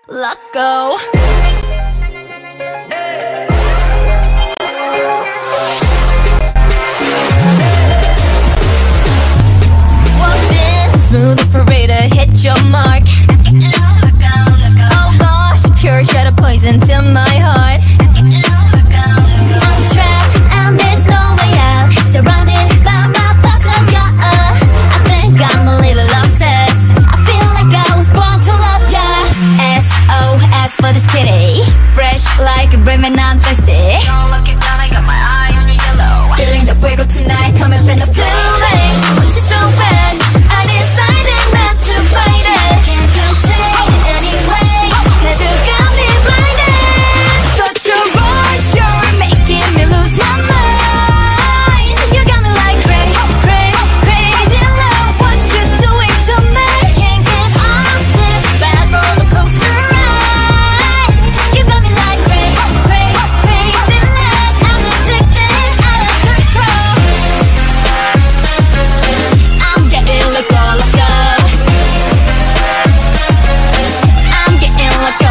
Loco. Walked in, smooth operator, hit your mark. Oh gosh, pure shot of poison to my heart. I'm trapped and there's no way out. Surrounded by my thoughts of you. I think I'm a little obsessed. I feel like I was born to love ya. SOS for this kitty, fresh like a rain when I'm thirsty. Don't look it down, I got my eye on your yellow. Feeling the fuego tonight, coming from the too late. Want you so bad, I decided not to fight it. Can't contain it anyway, 'cause you got me blinded. Such a rush, you're making me lose my mind. You got me like crazy love. What you doing to me? Can't get off this bad roller coaster ride. You got me like crazy love. I'm addicted, out of control. I'm getting loco. I'm getting loco.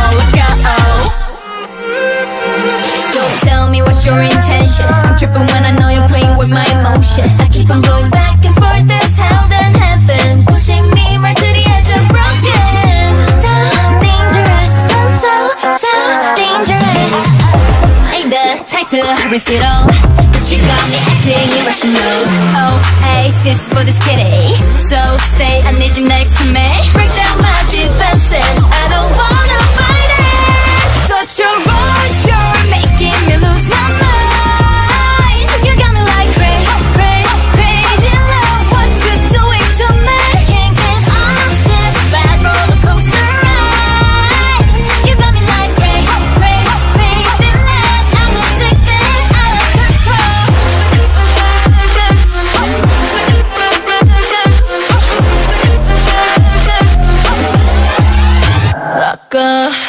So tell me what's your intention? I'm tripping when I know you're playing with my emotions. I keep on going back and forth, there's hell then heaven, pushing me right to the edge of broken. So dangerous, so dangerous. Ain't the type to risk it all, but you got me acting irrational. Oasis for this kitty, so stay, I need you next to me. Break down my defenses, I don't wanna fight it. Such a rush, you're making me lose my mind. You got me like crazy love. What you doing to me? Can't get off this bad roller coaster ride. You got me like crazy love. I'm addicted, out of control. Loco.